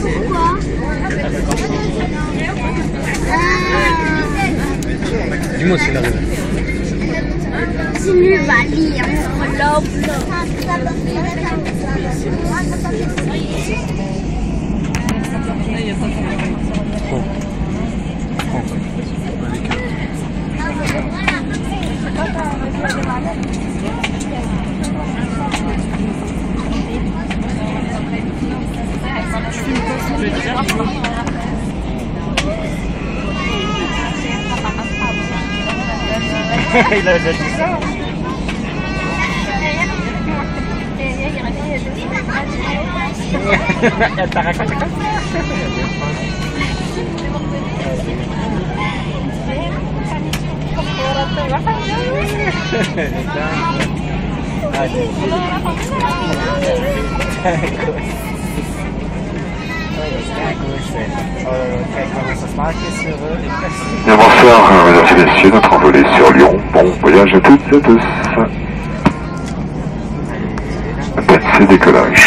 Pourquoi? Dis-moi si la raison. C'est lui va lire. Il a déjà dit ça. Elle t'a raconté comme ça. Bien, bonsoir, mesdames et messieurs, notre envolée sur Lyon. Bon voyage à toutes et à tous. C'est décollage.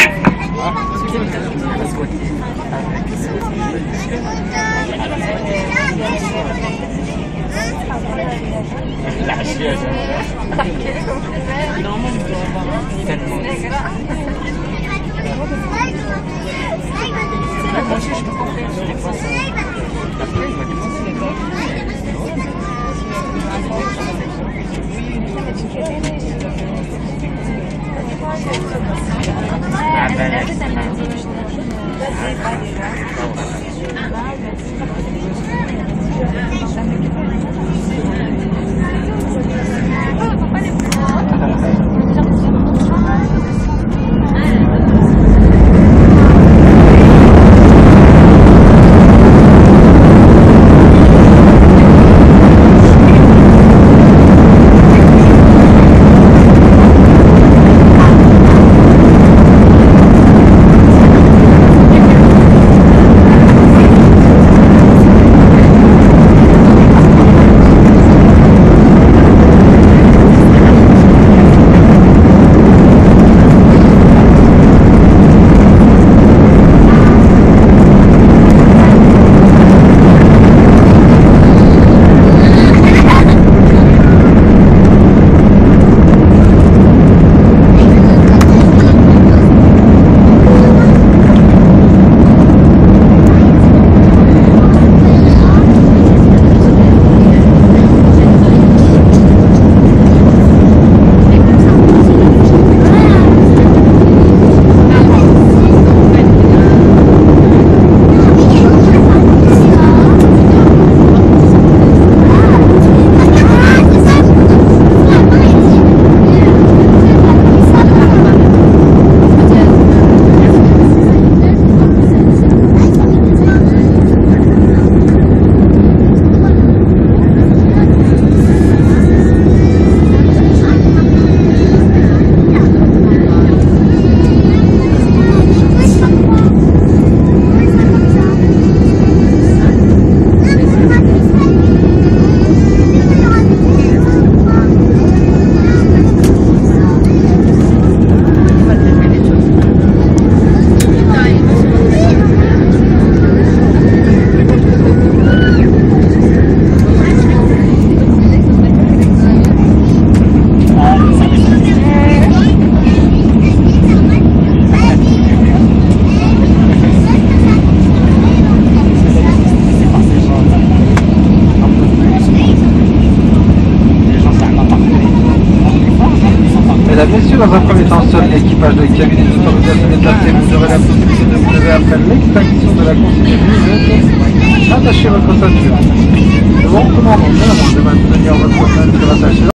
Bien sûr, dans un premier temps, seul l'équipage de cabine des autorisations déplacées, vous aurez la possibilité de vous lever après l'extinction de la consigne lumineuse. Attachez votre ceinture. Le bon commandement de maintenir votre main sur l'attachement.